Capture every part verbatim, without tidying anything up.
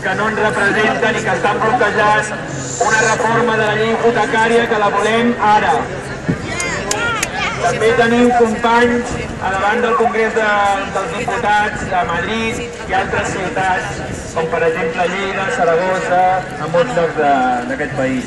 que no ens representen i que estan bloquejant una reforma de la llei hipotecària que la volem ara. També tenim companys a davant del Congrés de, dels Diputats a Madrid i altres ciutats, com per exemple Lleida, Saragossa, a molts llocs d'aquest país.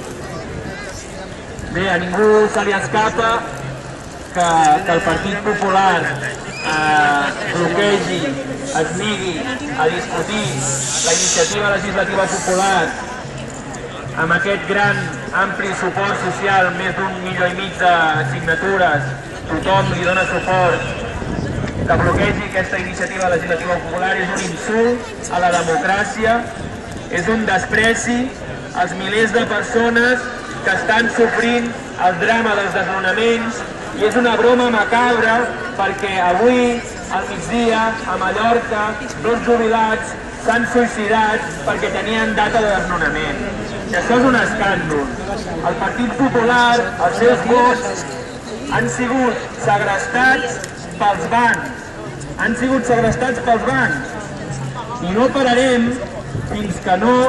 Bé, a ningú se li escapa que, que el Partit Popular eh, bloquegi, es negui a discutir la iniciativa legislativa popular amb aquest gran, ampli suport social, més d'un milió i mig de signatures, tothom li dona suport, que bloquegi aquesta iniciativa legislativa popular és un insult a la democràcia, és un despreci als milers de persones que estan sofrint el drama dels desnonaments i és una broma macabra perquè avui, al migdia, a Mallorca, dos jubilats s'han suïcidat perquè tenien data de desnonament. I això és un escàndol. El Partit Popular, els seus vots, han sigut segrestats pels bancs. Han sigut segrestats pels bancs. I no pararem fins que no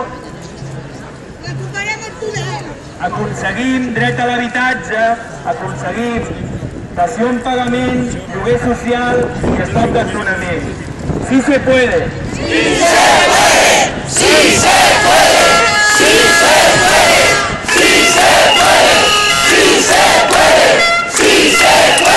aconseguim dret a l'habitatge, aconseguim dació en pagament, lloguer social i stop desnonament. Sí se puede. Sí se puede. Sí se puede. Sí se puede. Sí se puede. Sí se puede. Sí se puede.